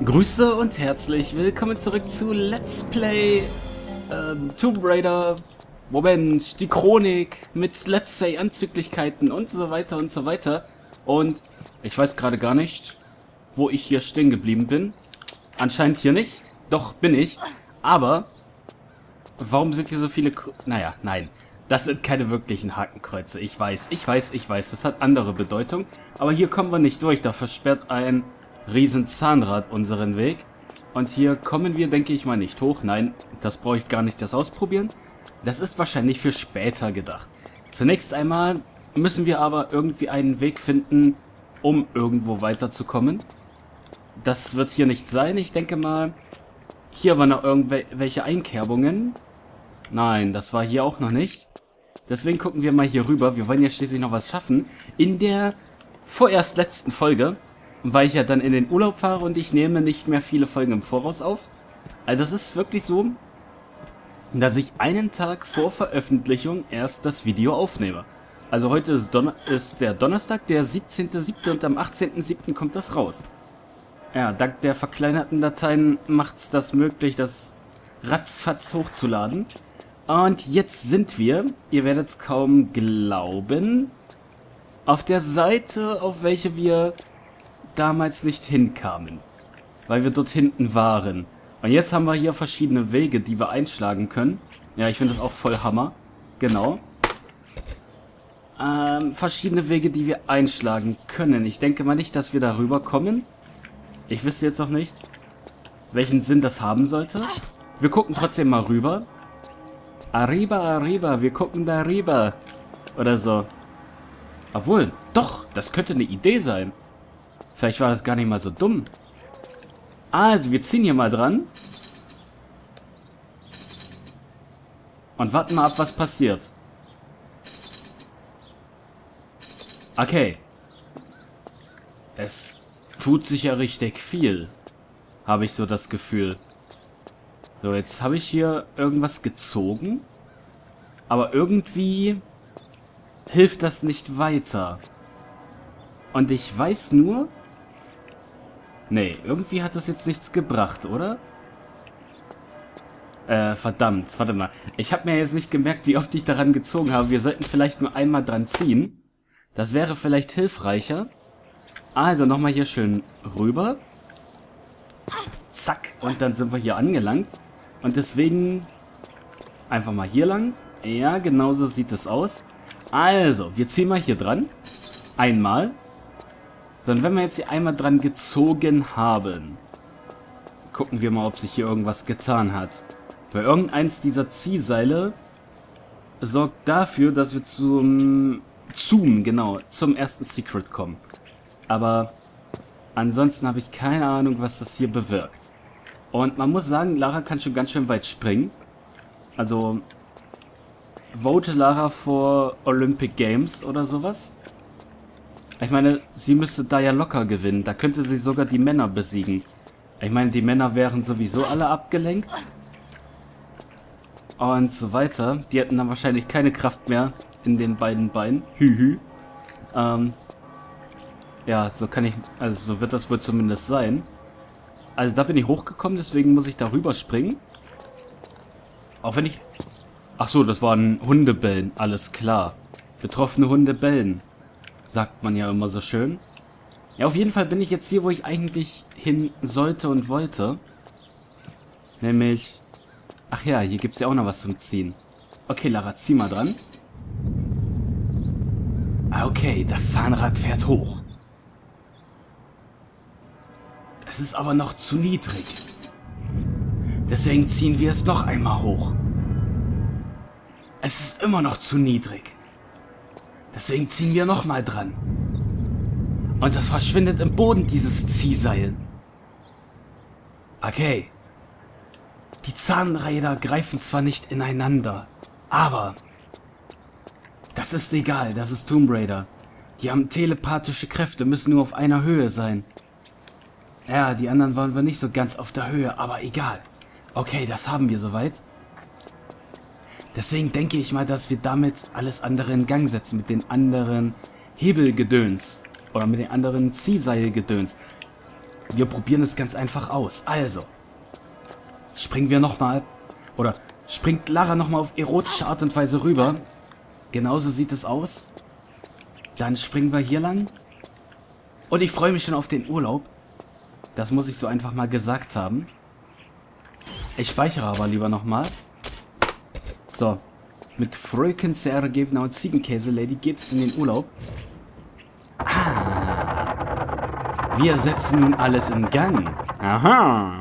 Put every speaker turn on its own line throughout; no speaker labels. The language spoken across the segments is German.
Grüße und herzlich willkommen zurück zu Let's Play Tomb Raider. Moment, die Chronik mit Let's Say Anzüglichkeiten und so weiter und so weiter. Und ich weiß gerade gar nicht, wo ich hier stehen geblieben bin. Anscheinend hier nicht. Doch, bin ich. Aber warum sind hier so viele... Naja, nein. Das sind keine wirklichen Hakenkreuze. Ich weiß. Das hat andere Bedeutung. Aber hier kommen wir nicht durch. Da versperrt ein riesen Zahnrad unseren Weg. Und hier kommen wir, denke ich mal, nicht hoch. Nein, das brauche ich gar nicht das ausprobieren. Das ist wahrscheinlich für später gedacht. Zunächst einmal müssen wir aber irgendwie einen Weg finden, um irgendwo weiterzukommen. Das wird hier nicht sein. Ich denke mal, hier waren noch irgendwelche Einkerbungen. Nein, das war hier auch noch nicht. Deswegen gucken wir mal hier rüber. Wir wollen ja schließlich noch was schaffen. In der vorerst letzten Folge, weil ich ja dann in den Urlaub fahre und ich nehme nicht mehr viele Folgen im Voraus auf. Also das ist wirklich so, dass ich einen Tag vor Veröffentlichung erst das Video aufnehme. Also heute ist der Donnerstag, der 17.07. und am 18.07. kommt das raus. Ja, dank der verkleinerten Dateien macht es das möglich, das ratzfatz hochzuladen. Und jetzt sind wir, ihr werdet es kaum glauben, auf der Seite, auf welche wir damals nicht hinkamen, weil wir dort hinten waren. Und jetzt haben wir hier verschiedene Wege, die wir einschlagen können. Ja, ich finde das auch voll Hammer. Genau. Verschiedene Wege, die wir einschlagen können. Ich denke mal nicht, dass wir darüber kommen. Ich wüsste jetzt auch nicht, welchen Sinn das haben sollte. Wir gucken trotzdem mal rüber. Arriba, arriba, wir gucken da rüber. Oder so. Obwohl, doch, das könnte eine Idee sein. Vielleicht war das gar nicht mal so dumm. Also, wir ziehen hier mal dran. Und warten mal ab, was passiert. Okay. Es tut sich ja richtig viel. Habe ich so das Gefühl. So, jetzt habe ich hier irgendwas gezogen. Aber irgendwie hilft das nicht weiter. Und ich weiß nur... Nee, irgendwie hat das jetzt nichts gebracht, oder? Verdammt, warte mal. Ich habe mir jetzt nicht gemerkt, wie oft ich daran gezogen habe. Wir sollten vielleicht nur einmal dran ziehen. Das wäre vielleicht hilfreicher. Also nochmal hier schön rüber. Zack, und dann sind wir hier angelangt. Und deswegen einfach mal hier lang. Ja, genau so sieht es aus. Also, wir ziehen mal hier dran. Einmal. So, und wenn wir jetzt hier einmal dran gezogen haben, gucken wir mal, ob sich hier irgendwas getan hat. Weil irgendeins dieser Ziehseile sorgt dafür, dass wir zum ersten Secret kommen. Aber ansonsten habe ich keine Ahnung, was das hier bewirkt. Und man muss sagen, Lara kann schon ganz schön weit springen. Also, vote Lara vor Olympic Games oder sowas. Ich meine, sie müsste da ja locker gewinnen. Da könnte sie sogar die Männer besiegen. Ich meine, die Männer wären sowieso alle abgelenkt. Und so weiter. Die hätten dann wahrscheinlich keine Kraft mehr in den beiden Beinen. Ja, so so wird das wohl zumindest sein. Also da bin ich hochgekommen, deswegen muss ich da rüber springen. Auch wenn ich... Ach so, das waren Hundebellen. Alles klar. Betroffene Hunde bellen. Sagt man ja immer so schön. Ja, auf jeden Fall bin ich jetzt hier, wo ich eigentlich hin sollte und wollte. Nämlich... Ach ja, hier gibt es ja auch noch was zum Ziehen. Okay, Lara, zieh mal dran. Okay, das Zahnrad fährt hoch. Es ist aber noch zu niedrig. Deswegen ziehen wir es noch einmal hoch. Es ist immer noch zu niedrig. Deswegen ziehen wir nochmal dran. Und das verschwindet im Boden, dieses Ziehseil. Okay. Die Zahnräder greifen zwar nicht ineinander, aber das ist egal, das ist Tomb Raider. Die haben telepathische Kräfte, müssen nur auf einer Höhe sein. Ja, die anderen waren wir nicht so ganz auf der Höhe, aber egal. Okay, das haben wir soweit. Deswegen denke ich mal, dass wir damit alles andere in Gang setzen, mit den anderen Hebelgedöns. Oder mit den anderen Ziehseilgedöns. Wir probieren es ganz einfach aus. Also, springen wir nochmal, oder springt Lara nochmal auf erotische Art und Weise rüber. Genauso sieht es aus. Dann springen wir hier lang. Und ich freue mich schon auf den Urlaub. Das muss ich so einfach mal gesagt haben. Ich speichere aber lieber nochmal. So. Mit Fröken Sergejewna und Ziegenkäse-Lady geht es in den Urlaub. Ah. Wir setzen nun alles in Gang. Aha.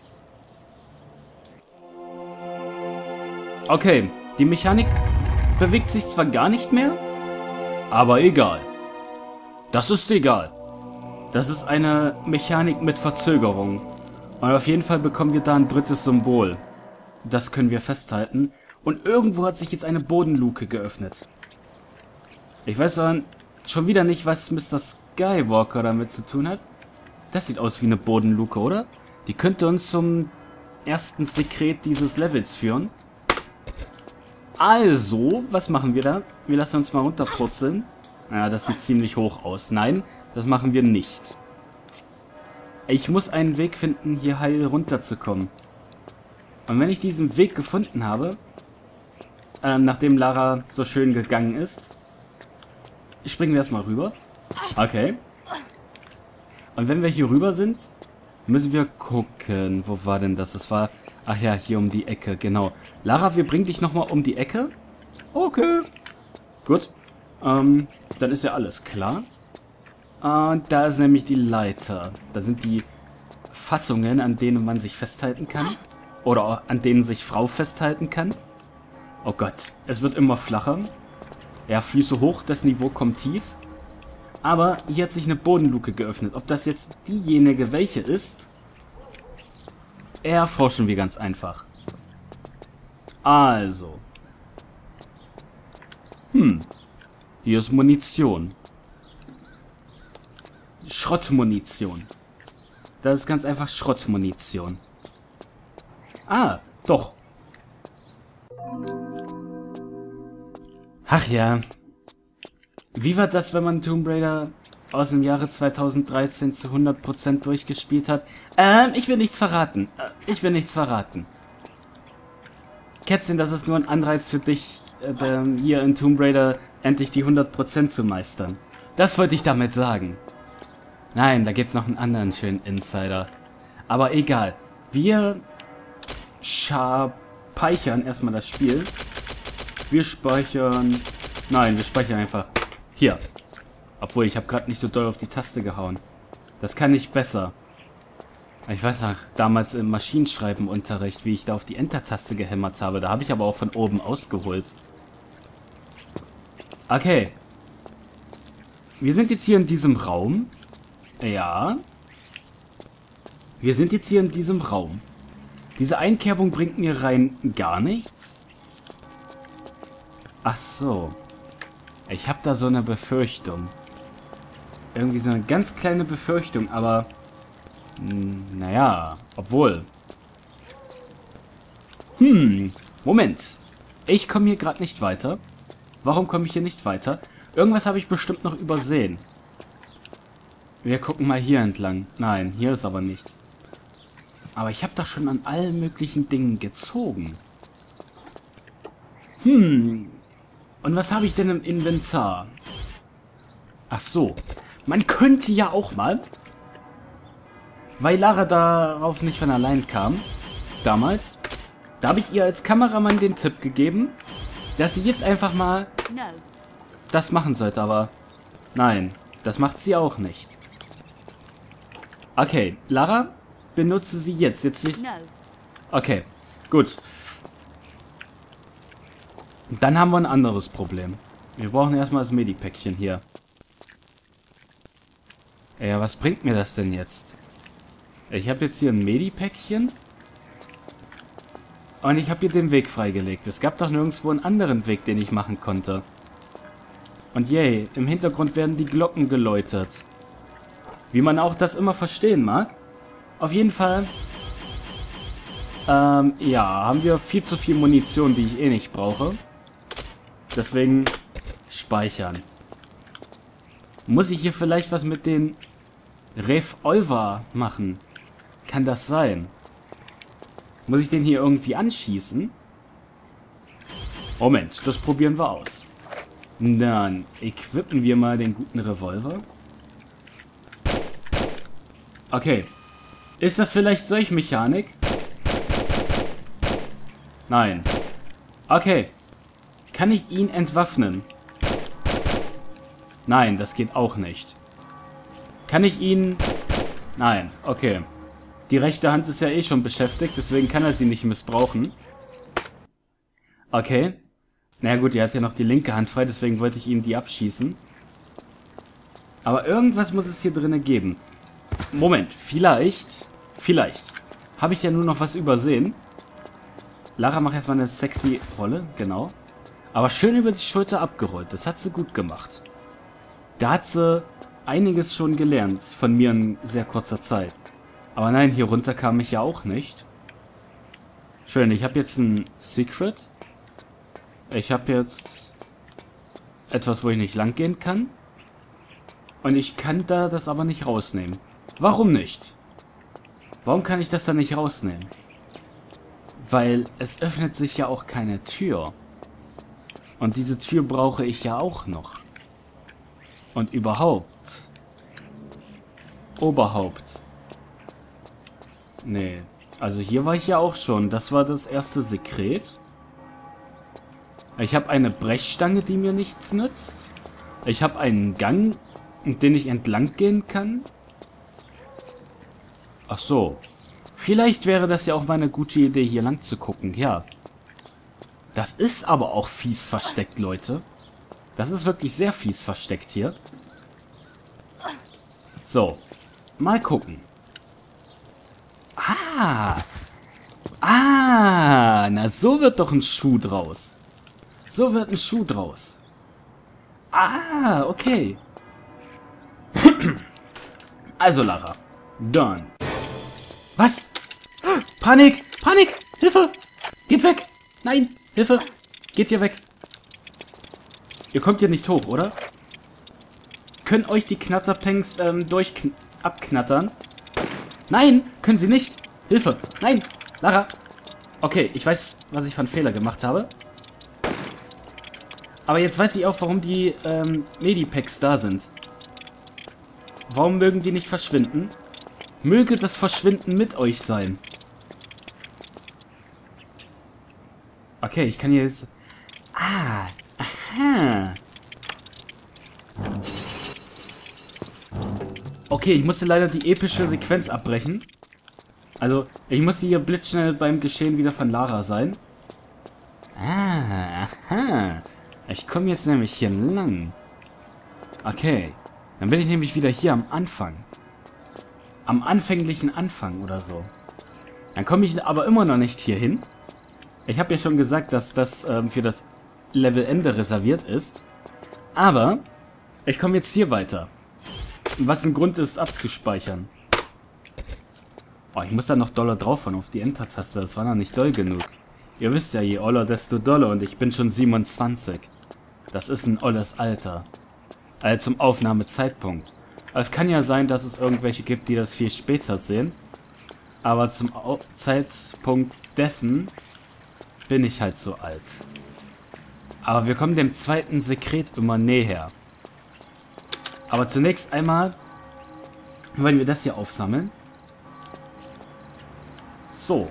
Okay. Die Mechanik bewegt sich zwar gar nicht mehr, aber egal. Das ist egal. Das ist eine Mechanik mit Verzögerung. Und auf jeden Fall bekommen wir da ein drittes Symbol. Das können wir festhalten. Und irgendwo hat sich jetzt eine Bodenluke geöffnet. Ich weiß schon wieder nicht, was Mr. Skywalker damit zu tun hat. Das sieht aus wie eine Bodenluke, oder? Die könnte uns zum ersten Sekret dieses Levels führen. Also, was machen wir da? Wir lassen uns mal runterpurzeln. Ja, das sieht ziemlich hoch aus. Nein, das machen wir nicht. Ich muss einen Weg finden, hier heil runterzukommen. Und wenn ich diesen Weg gefunden habe, nachdem Lara so schön gegangen ist, springen wir erstmal rüber. Okay. Und wenn wir hier rüber sind, müssen wir gucken. Wo war denn das? Das war... Ach ja, hier um die Ecke, genau. Lara, wir bringen dich nochmal um die Ecke. Okay. Gut. Dann ist ja alles klar. Und da ist nämlich die Leiter. Da sind die Fassungen, an denen man sich festhalten kann. Oder an denen sich Frau festhalten kann. Oh Gott, es wird immer flacher. Ja, Füße hoch, das Niveau kommt tief. Aber hier hat sich eine Bodenluke geöffnet. Ob das jetzt diejenige welche ist, erforschen wir ganz einfach. Also. Hier ist Munition. Schrottmunition. Das ist ganz einfach Schrottmunition. Ah, doch. Ach ja. Wie war das, wenn man Tomb Raider aus dem Jahre 2013 zu 100% durchgespielt hat? Ich will nichts verraten. Kätzchen, das ist nur ein Anreiz für dich, hier in Tomb Raider endlich die 100% zu meistern. Das wollte ich damit sagen. Nein, da gibt's noch einen anderen schönen Insider. Aber egal. Wir speichern erstmal das Spiel. Wir speichern... Nein, wir speichern einfach hier. Obwohl, ich habe gerade nicht so doll auf die Taste gehauen. Das kann ich besser. Ich weiß noch, damals im Maschinenschreiben-Unterricht, wie ich da auf die Enter-Taste gehämmert habe. Da habe ich aber auch von oben ausgeholt. Okay. Wir sind jetzt hier in diesem Raum. Ja. Wir sind jetzt hier in diesem Raum. Diese Einkerbung bringt mir rein gar nichts. Ach so. Ich habe da so eine Befürchtung. Irgendwie so eine ganz kleine Befürchtung, aber... Naja, obwohl... Moment. Ich komme hier gerade nicht weiter. Warum komme ich hier nicht weiter? Irgendwas habe ich bestimmt noch übersehen. Wir gucken mal hier entlang. Nein, hier ist aber nichts. Aber ich habe doch schon an allen möglichen Dingen gezogen. Und was habe ich denn im Inventar? Ach so. Man könnte ja auch mal, weil Lara darauf nicht von allein kam, damals, da habe ich ihr als Kameramann den Tipp gegeben, dass sie jetzt einfach mal das machen sollte, aber nein, das macht sie auch nicht. Okay, Lara, benutze sie jetzt nicht. Okay, gut. Dann haben wir ein anderes Problem. Wir brauchen erstmal das Medipäckchen hier. Ja, was bringt mir das denn jetzt? Ich habe jetzt hier ein Medipäckchen. Und ich habe hier den Weg freigelegt. Es gab doch nirgendwo einen anderen Weg, den ich machen konnte. Und yay, im Hintergrund werden die Glocken geläutet. Wie man auch das immer verstehen mag. Auf jeden Fall... ja, haben wir viel zu viel Munition, die ich eh nicht brauche. Deswegen speichern. Muss ich hier vielleicht was mit den Revolver machen. Kann das sein? Muss ich den hier irgendwie anschießen? Moment, das probieren wir aus. Dann equippen wir mal den guten Revolver. Okay. Ist das vielleicht solche Mechanik? Nein. Okay. Kann ich ihn entwaffnen? Nein, das geht auch nicht. Kann ich ihn... Nein, okay. Die rechte Hand ist ja eh schon beschäftigt, deswegen kann er sie nicht missbrauchen. Okay. Na gut, er hat ja noch die linke Hand frei, deswegen wollte ich ihm die abschießen. Aber irgendwas muss es hier drinnen geben. Moment, vielleicht habe ich ja nur noch was übersehen. Lara macht jetzt mal eine sexy Rolle, genau. Aber schön über die Schulter abgerollt, das hat sie gut gemacht. Da hat sie einiges schon gelernt von mir in sehr kurzer Zeit. Aber nein, hier runter kam ich ja auch nicht. Schön, ich habe jetzt ein Secret. Ich habe jetzt etwas, wo ich nicht lang gehen kann. Und ich kann da das aber nicht rausnehmen. Warum nicht? Warum kann ich das da nicht rausnehmen? Weil es öffnet sich ja auch keine Tür. Und diese Tür brauche ich ja auch noch. Und überhaupt. Nee. Also hier war ich ja auch schon. Das war das erste Sekret. Ich habe eine Brechstange, die mir nichts nützt. Ich habe einen Gang, den ich entlang gehen kann. Ach so. Vielleicht wäre das ja auch mal eine gute Idee, hier lang zu gucken. Ja. Das ist aber auch fies versteckt, Leute. Das ist wirklich sehr fies versteckt hier. So. Mal gucken. Na so wird doch ein Schuh draus. So wird ein Schuh draus. Okay. Also, Lara. Dann. Was? Panik! Panik! Hilfe! Geht weg! Nein! Hilfe! Geht hier weg! Ihr kommt hier nicht hoch, oder? Können euch die Knatterpangs abknattern? Nein! Können sie nicht! Hilfe! Nein! Lara! Okay, ich weiß, was ich für einen Fehler gemacht habe. Aber jetzt weiß ich auch, warum die Medipacks da sind. Warum mögen die nicht verschwinden? Möge das Verschwinden mit euch sein. Okay, ich kann hier jetzt... Aha. Okay, ich musste leider die epische Sequenz abbrechen. Also, ich musste hier blitzschnell beim Geschehen wieder von Lara sein. Aha. Ich komme jetzt nämlich hier lang. Okay. Dann bin ich nämlich wieder hier am Anfang. Am anfänglichen Anfang oder so. Dann komme ich aber immer noch nicht hier hin. Ich habe ja schon gesagt, dass das für das Levelende reserviert ist. Aber ich komme jetzt hier weiter. Was ein Grund ist, abzuspeichern. Oh, ich muss da noch doller draufhauen auf die Enter-Taste. Das war noch nicht doll genug. Ihr wisst ja, je oller, desto doller. Und ich bin schon 27. Das ist ein olles Alter. Also zum Aufnahmezeitpunkt. Es kann ja sein, dass es irgendwelche gibt, die das viel später sehen. Aber zum Zeitpunkt dessen bin ich halt so alt. Aber wir kommen dem zweiten Sekret immer näher. Aber zunächst einmal wollen wir das hier aufsammeln. So.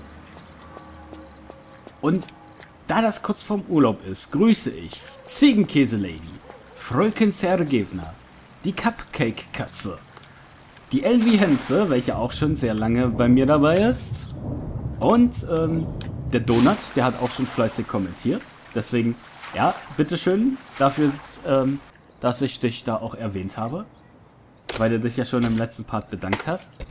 Und da das kurz vorm Urlaub ist, grüße ich Ziegenkäse-Lady, Fröken Sergejewna, die Cupcake-Katze, die Elvi Henze, welche auch schon sehr lange bei mir dabei ist, und der Donut, der hat auch schon fleißig kommentiert. Deswegen, ja, bitteschön dafür, dass ich dich da auch erwähnt habe, weil du dich ja schon im letzten Part bedankt hast.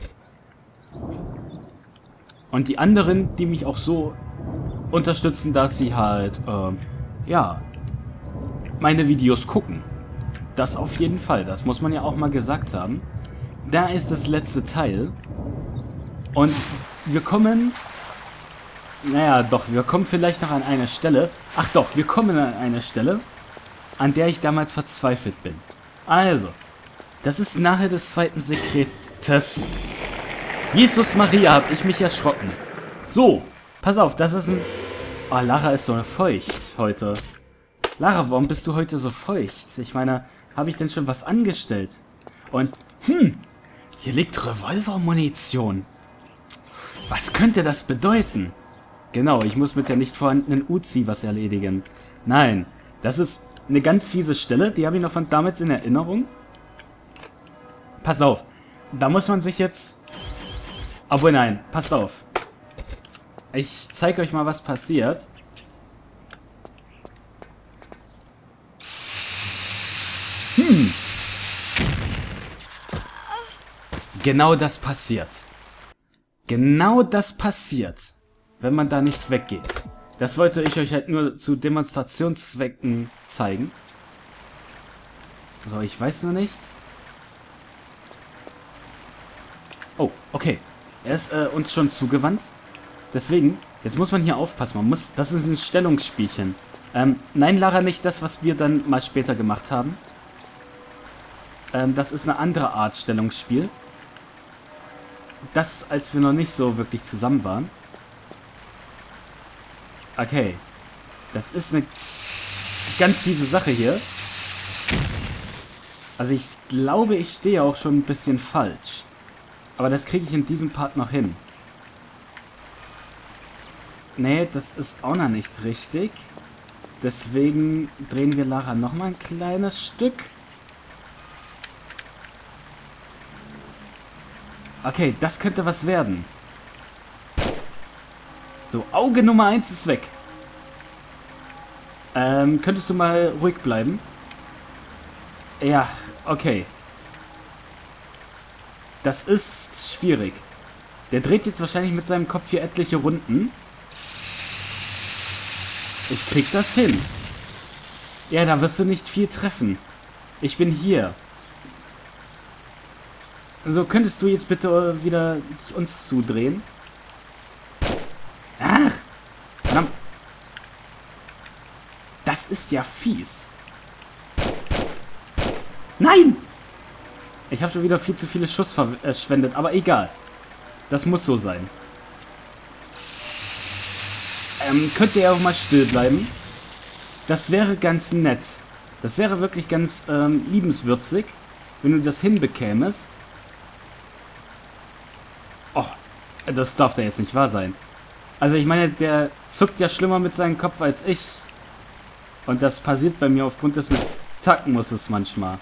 Und die anderen, die mich auch so unterstützen, dass sie halt, ja, meine Videos gucken. Das auf jeden Fall, das muss man ja auch mal gesagt haben. Da ist das letzte Teil. Und wir kommen... Naja, doch, wir kommen vielleicht noch an eine Stelle. Ach doch, wir kommen an eine Stelle, an der ich damals verzweifelt bin. Also, Das ist nachher des zweiten Sekretes. Jesus Maria, hab ich mich erschrocken. So, pass auf, das ist ein... Oh, Lara ist so feucht heute. Lara, warum bist du heute so feucht? Ich meine, habe ich denn schon was angestellt? Und, hier liegt Revolvermunition. Was könnte das bedeuten? Genau, ich muss mit der nicht vorhandenen Uzi was erledigen. Nein, das ist eine ganz fiese Stelle, die habe ich noch von damals in Erinnerung. Pass auf, da muss man sich jetzt... Obwohl, nein, passt auf. Ich zeige euch mal, was passiert. Genau das passiert. Genau das passiert, wenn man da nicht weggeht. Das wollte ich euch halt nur zu Demonstrationszwecken zeigen. So, ich weiß nur nicht. Oh, okay. Er ist uns schon zugewandt. Deswegen, jetzt muss man hier aufpassen. Das ist ein Stellungsspielchen. Nein, Lara, nicht das, was wir dann mal später gemacht haben. Das ist eine andere Art Stellungsspiel. Das, als wir noch nicht so wirklich zusammen waren. Okay. Das ist eine ganz fiese Sache hier. Also ich glaube, ich stehe auch schon ein bisschen falsch. Aber das kriege ich in diesem Part noch hin. Nee, das ist auch noch nicht richtig. Deswegen drehen wir Lara nochmal ein kleines Stück. Okay, das könnte was werden. So, Auge Nummer 1 ist weg. Könntest du mal ruhig bleiben? Ja, okay. Das ist schwierig. Der dreht jetzt wahrscheinlich mit seinem Kopf hier etliche Runden. Ich krieg das hin. Ja, da wirst du nicht viel treffen. Ich bin hier. So, könntest du jetzt bitte wieder uns zudrehen? Ach! Verdammt. Das ist ja fies. Nein! Ich habe schon wieder viel zu viele Schuss verschwendet, aber egal. Das muss so sein. Könnt ihr auch mal still bleiben? Das wäre ganz nett. Das wäre wirklich ganz liebenswürdig, wenn du das hinbekämest. Oh, das darf da jetzt nicht wahr sein. Also ich meine, der zuckt ja schlimmer mit seinem Kopf als ich. Und das passiert bei mir aufgrund des Tackmusses manchmal.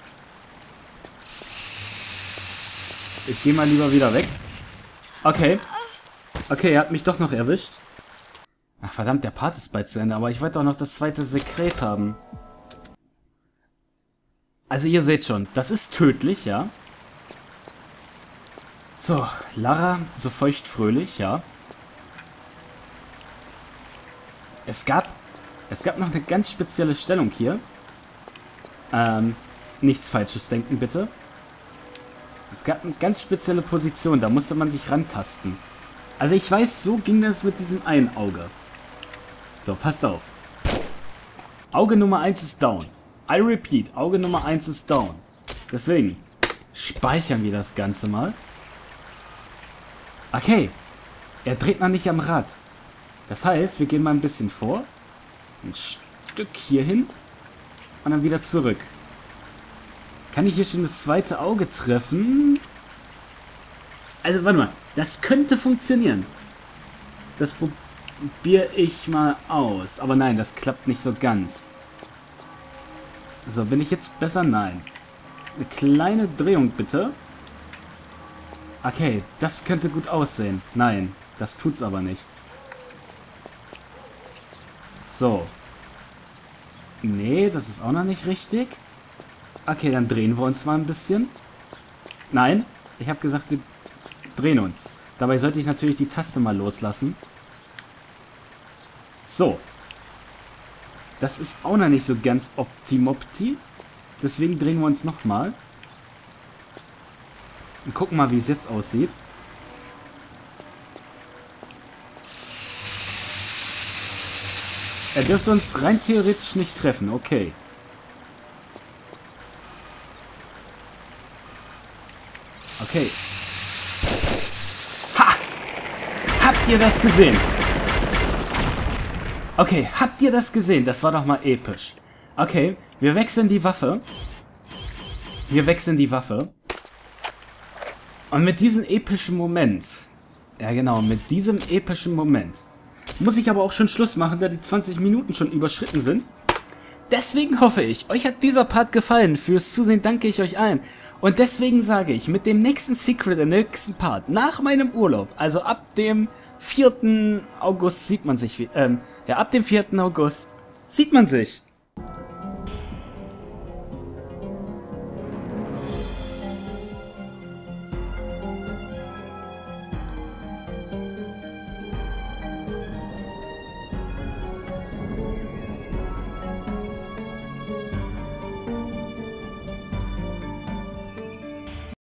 Ich gehe mal lieber wieder weg. Okay. Okay, er hat mich doch noch erwischt. Ach verdammt, der Part ist bald zu Ende, aber ich wollte auch noch das zweite Sekret haben. Also ihr seht schon, das ist tödlich, ja. So, Lara, so feuchtfröhlich, ja. Es gab noch eine ganz spezielle Stellung hier. Nichts Falsches denken, bitte. Es gab eine ganz spezielle Position, da musste man sich rantasten. Also ich weiß, so ging das mit diesem einen Auge. So, passt auf. Auge Nummer 1 ist down. I repeat, Auge Nummer 1 ist down. Deswegen speichern wir das Ganze mal. Okay, er dreht noch nicht am Rad. Das heißt, wir gehen mal ein bisschen vor. Ein Stück hier hin. Und dann wieder zurück. Kann ich hier schon das zweite Auge treffen? Also, warte mal. Das könnte funktionieren. Das probiere ich mal aus. Aber nein, das klappt nicht so ganz. So, bin ich jetzt besser? Nein. Eine kleine Drehung, bitte. Okay, das könnte gut aussehen. Nein, das tut's aber nicht. So. Nee, das ist auch noch nicht richtig. Okay, dann drehen wir uns mal ein bisschen. Nein, ich habe gesagt, wir drehen uns. Dabei sollte ich natürlich die Taste mal loslassen. So. Das ist auch noch nicht so ganz optimopti. Deswegen drehen wir uns nochmal. Und gucken mal, wie es jetzt aussieht. Er dürfte uns rein theoretisch nicht treffen. Okay. Okay. Ha! Habt ihr das gesehen? Okay, habt ihr das gesehen? Das war doch mal episch. Okay, wir wechseln die Waffe. Wir wechseln die Waffe. Und mit diesem epischen Moment, ja genau, mit diesem epischen Moment, muss ich aber auch schon Schluss machen, da die 20 Minuten schon überschritten sind. Deswegen hoffe ich, euch hat dieser Part gefallen. Fürs Zusehen danke ich euch allen. Und deswegen sage ich, mit dem nächsten Secret, im nächsten Part, nach meinem Urlaub, also ab dem 4. August sieht man sich, ja, ab dem 4. August sieht man sich.